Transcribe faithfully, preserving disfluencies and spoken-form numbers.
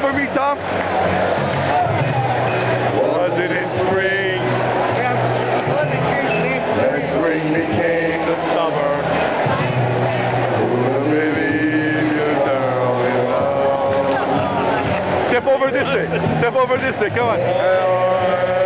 for me, Tom. Was it in spring? And spring became the summer. Oh, baby, you tell me love. Step over this way. Step over this way. Come on.